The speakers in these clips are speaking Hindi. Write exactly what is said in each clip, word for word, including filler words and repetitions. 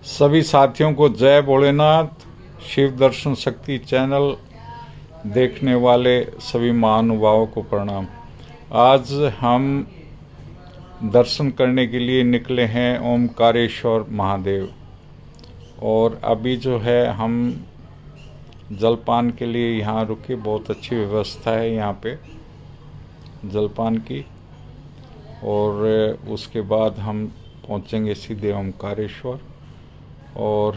सभी साथियों को जय भोलेनाथ। शिव दर्शन शक्ति चैनल देखने वाले सभी महानुभावों को प्रणाम। आज हम दर्शन करने के लिए निकले हैं ओमकारेश्वर महादेव, और अभी जो है हम जलपान के लिए यहाँ रुके। बहुत अच्छी व्यवस्था है यहाँ पे जलपान की, और उसके बाद हम पहुँचेंगे सीधे ओमकारेश्वर। और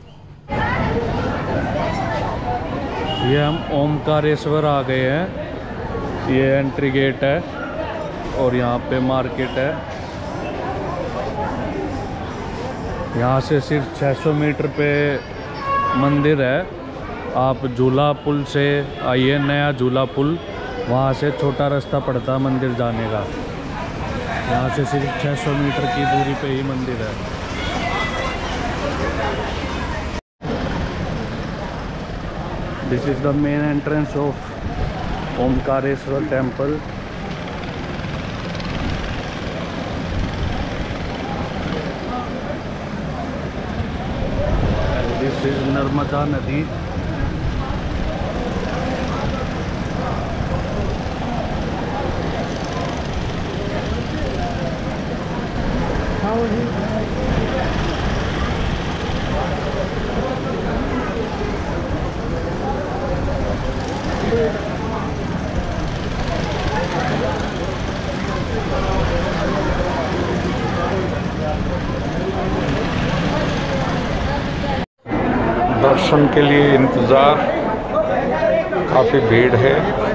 ये हम ओमकारेश्वर आ गए हैं। ये एंट्री गेट है और यहाँ पे मार्केट है। यहाँ से सिर्फ छह सौ मीटर पे मंदिर है। आप झूला पुल से आइए, नया झूला पुल, वहाँ से छोटा रास्ता पड़ता है मंदिर जाने का। यहाँ से सिर्फ छह सौ मीटर की दूरी पे ही मंदिर है। This is the main entrance of Omkareshwar temple. And this is Narmada Nadi. How are you? दर्शन के लिए इंतज़ार, काफ़ी भीड़ है।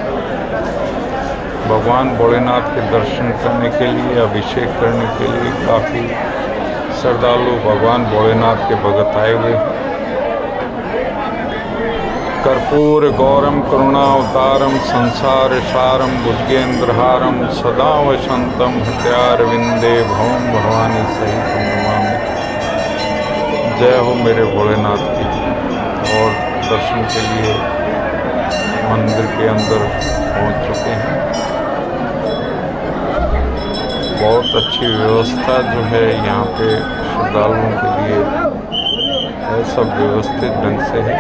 भगवान भोलेनाथ के दर्शन करने के लिए, अभिषेक करने के लिए काफ़ी श्रद्धालु भगवान भोलेनाथ के भगत आए हुए हैं। कर्पूर गौरम करुणावतारम संसार सारम भुजगेंद्रहारम सदा वसंतम हृदयारविंदे भवम भवानी सहित नमामि। जय हो मेरे भोलेनाथ की। और दर्शन के लिए मंदिर के अंदर पहुंच चुके हैं। बहुत अच्छी व्यवस्था जो है यहाँ पे श्रद्धालुओं के लिए है, सब व्यवस्थित ढंग से है।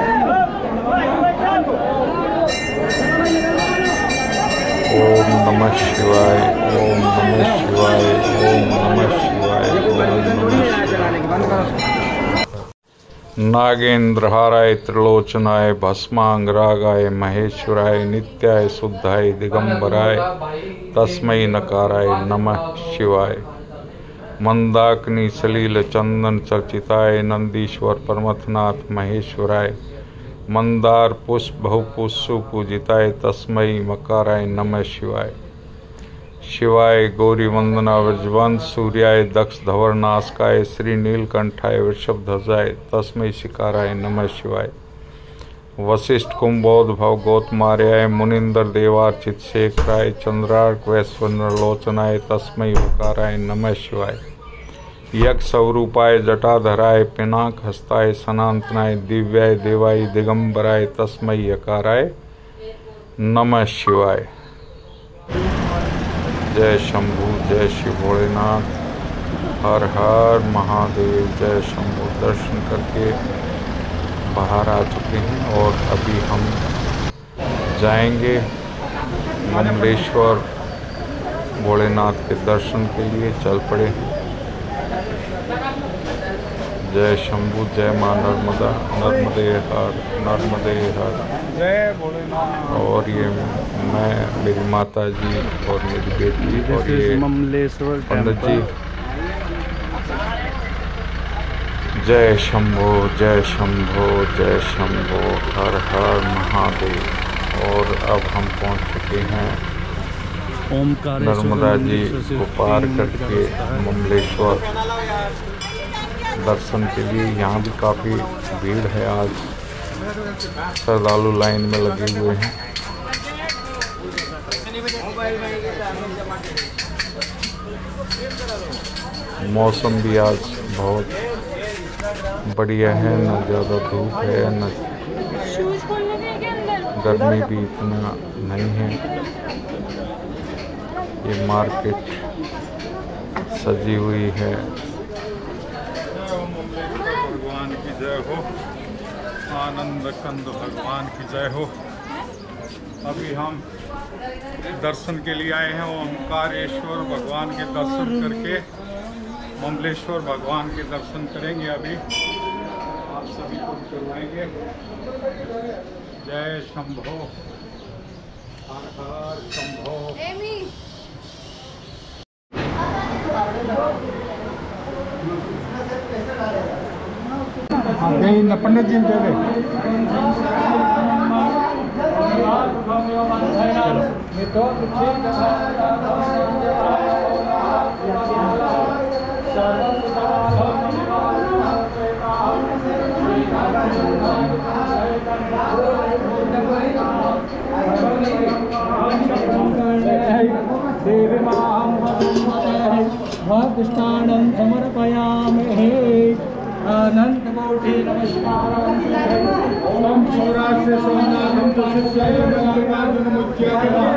ओम नमः शिवाय, ओम नमः शिवाय, ओम नमः शिवाय, ओम नमः शिवाय। नागेंद्रहाराय त्रिलोचनाय भस्मांगरागाय महेश्वराय नित्याय शुद्धाय दिगंबराय तस्मै नकाराय नमः शिवाय। मंदाकिनी सलील चंदन चर्चिताय नंदीश्वर परमथनाथ महेश्वराय मंदार पुष्प बहुपुष्प पूजिताय तस्मै मकाराय नमः शिवाय। शिवाय गौरी वंदना व्रजवंश सूर्याय दक्ष धवर नासकाय श्री नीलकंठाय वृषभध्वजाय तस्मै शिकाराय नमः शिवाय। वशिष्ठ कुंभोद भव गौतमार्याय मुनिंदर देवार्चित शेखराय चंद्रार्क वैश्वर लोचनाय तस्मै हुकाराय नमः शिवाय। यज्ञ स्वरूपाय जटाधराय पिनाक हस्ताय सनातनाय दिव्याय देवाय दिगंबराय तस्मै यकाराय नमः शिवाय। जय शंभु, जय शिव भोलेनाथ, हर हर महादेव, जय शंभु। दर्शन करके बाहर आ चुके हैं और अभी हम जाएंगे ममलेश्वर भोलेनाथ के दर्शन के लिए चल पड़े हैं। जय शंभु, जय माँ नर्मदा, नर्मदे हर, नर्मदे हर, जय भोलेनाथ। और ये मैं, मेरी माता जी और मेरी बेटी और ये ममलेश्वर पंडित जी। जय शंभो, जय शंभो, जय शंभो, हर हर महादेव। और अब हम पहुंच चुके हैं नर्मदा जी को पार करके ममलेश्वर दर्शन के लिए। यहाँ भी काफ़ी भीड़ है, आज श्रद्धालु लाइन में लगे हुए हैं। मौसम भी आज बहुत बढ़िया है, न ज़्यादा धूप है न गर्मी भी इतना नहीं है। ये मार्केट सजी हुई है। जय हो, आनंद कंद भगवान की जय हो। अभी हम दर्शन के लिए आए हैं, ओंकारेश्वर भगवान के दर्शन करके ममलेश्वर भगवान के दर्शन करेंगे। अभी आप सभी को करवाएंगे। जय शंभो, हर हर शंभो। नहीं पंडित जी दे देवी भक्तिष्ठानं समर्पयामि। अनंतकोटि नमस्कारं। ओम सौराष्ट्र सोमनाथं तुलसीय मल्लिकार्जुन मुख्य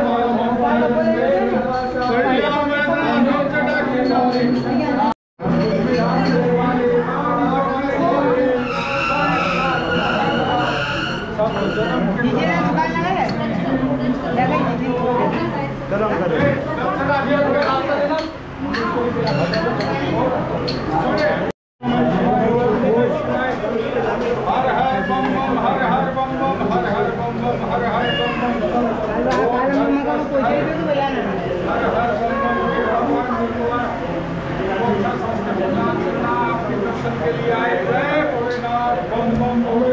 के लिए आए जय भोलेनाथ, बम बम भोले,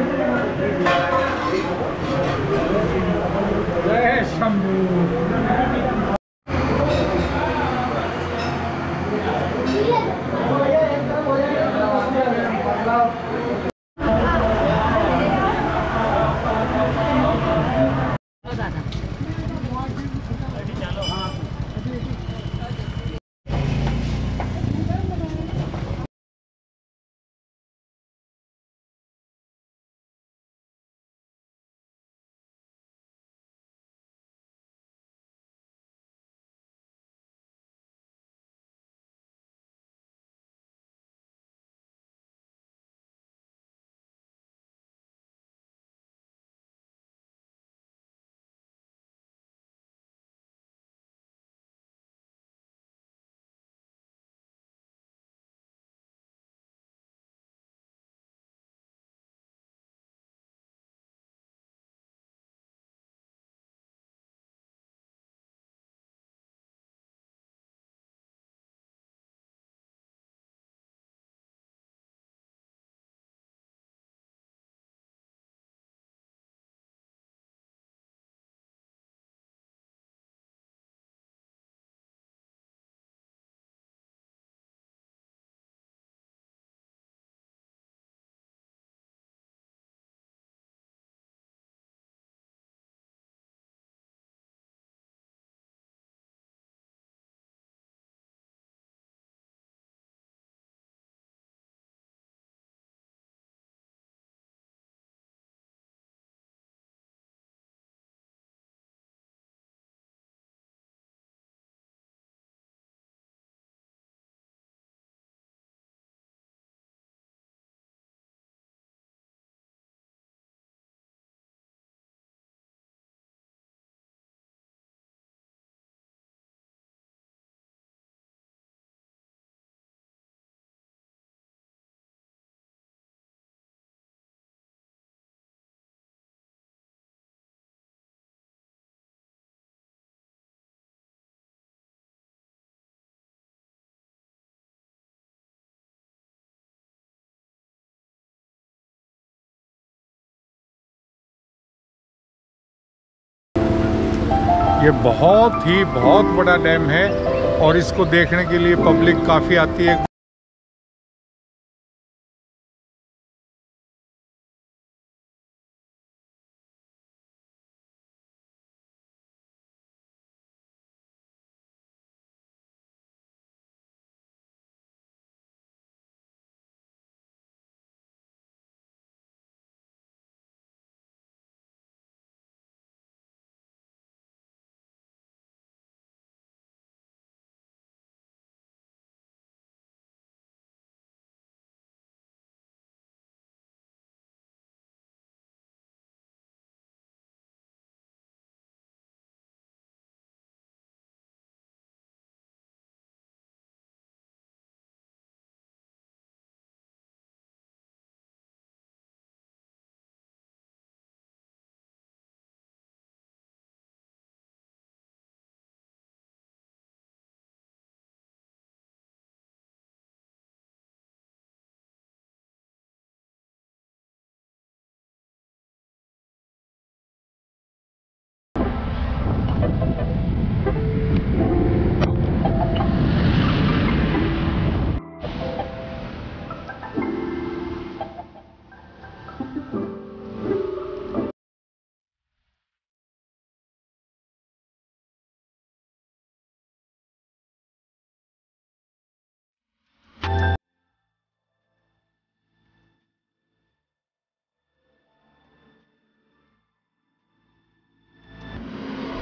जय शंभू। ये बहुत ही बहुत बड़ा डैम है और इसको देखने के लिए पब्लिक काफ़ी आती है।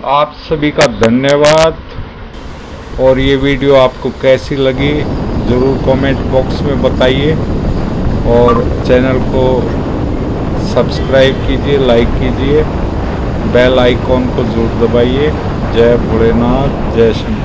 आप सभी का धन्यवाद। और ये वीडियो आपको कैसी लगी ज़रूर कमेंट बॉक्स में बताइए और चैनल को सब्सक्राइब कीजिए, लाइक कीजिए, बेल आइकॉन को जरूर दबाइए। जय भोलेनाथ, जय शंकर।